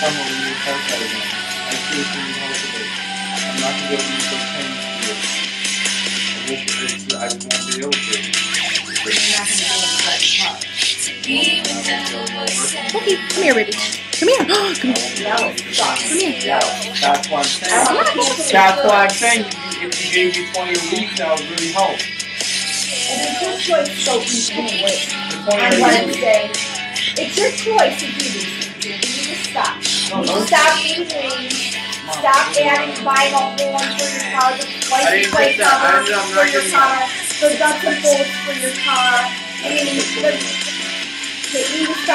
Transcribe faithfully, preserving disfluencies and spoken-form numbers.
come over and use haircut again. I seriously need help with it. I'm not going to be able to use those pains for you. I wish it was, I just won't be able to. You're not going to be able to cut the car. Cookie, come here, baby. Come here. Come here. No, stop. Come here. Yeah, that's why I'm saying. That's why I'm saying if you gave me twenty a week, that would really help. And it's your choice to go eat anyway. The On twenty a week. Wednesday. It's your choice to do these things. You need to stop. No, You no. need to stop eating wings. Stop adding buying all horns for your car, the I license didn't plate get that. I cover ended up for not your getting car, the nuts and bolts for your car. I You didn't need get to, that. you need to stop.